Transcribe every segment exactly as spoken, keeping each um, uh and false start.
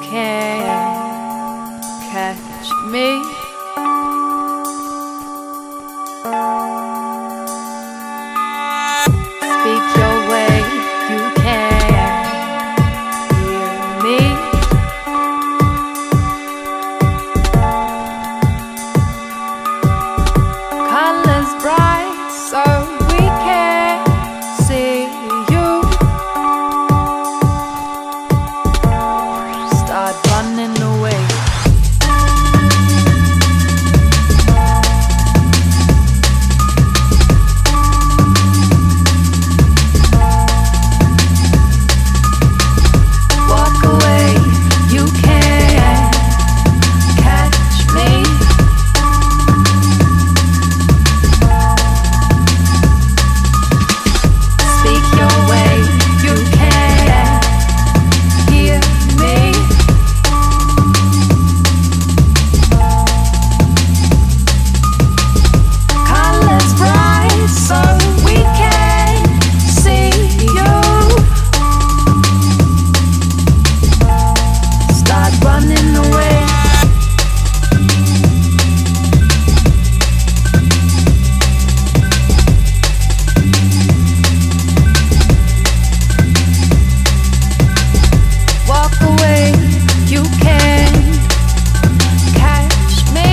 can't catch me. Speak your way, you can't hear me. Colors bright so we can see you. Start running away. Walk away, you can't catch me. Speak your way, you can't hear me. Colors bright so we can see you. Start running away. Walk away, you can't catch me.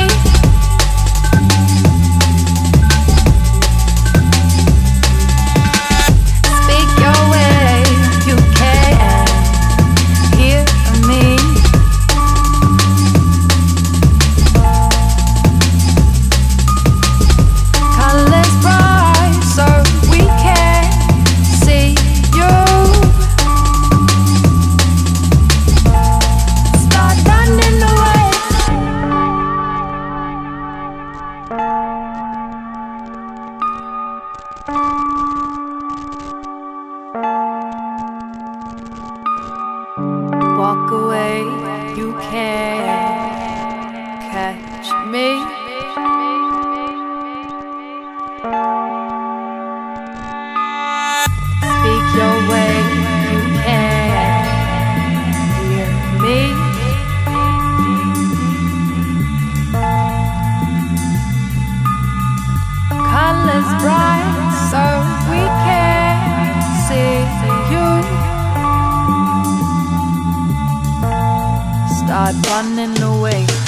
Speak your way, you can't hear me. Colors bright so we can see you. Start running away. Walk away, you can't catch me. Speak your way, you can't hear me. Colors bright so we can see you. Start running away.